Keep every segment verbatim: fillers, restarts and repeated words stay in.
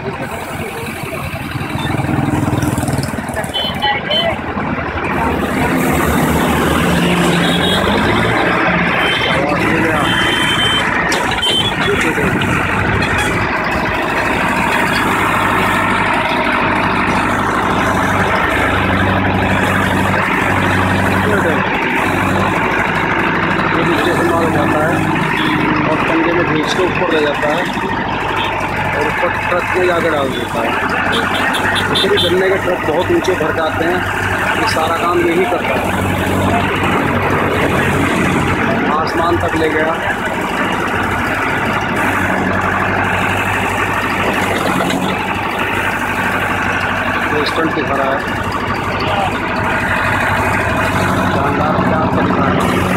भींच के ऊपर ले जाता है और ऊपर ट्रक में जाकर डाल देता है। इसलिए गन्ने के ट्रक बहुत ऊंचे भर जाते हैं, ये सारा काम यही करता है। आसमान तक ले गया। तो स्टंट दिखा रहा है, शानदार प्यार का दिखा रहा है।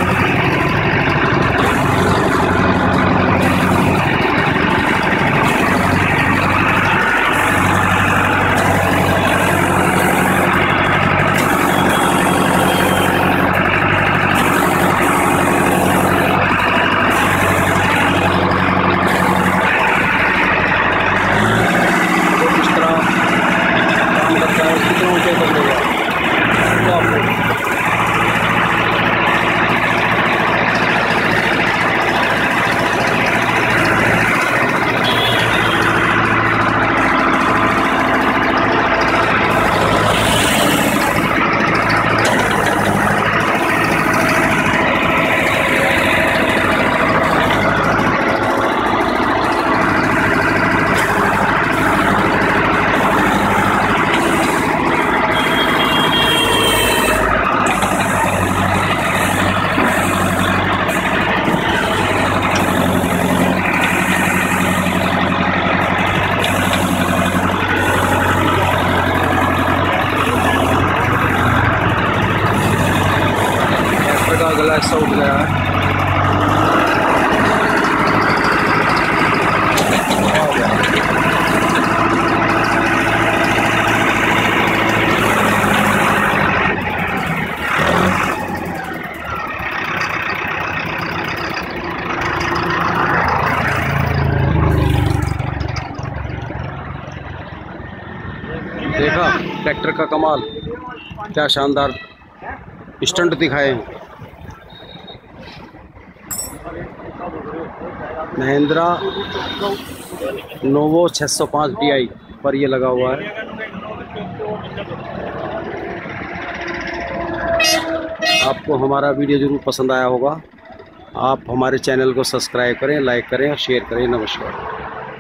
गला ऐसा उठ गया है। देखा ट्रैक्टर का कमाल, क्या शानदार स्टंट दिखाए हैं। महिंद्रा नोवो छह सौ पाँच डी आई पर ये लगा हुआ है। आपको हमारा वीडियो ज़रूर पसंद आया होगा। आप हमारे चैनल को सब्सक्राइब करें, लाइक करें और शेयर करें। नमस्कार।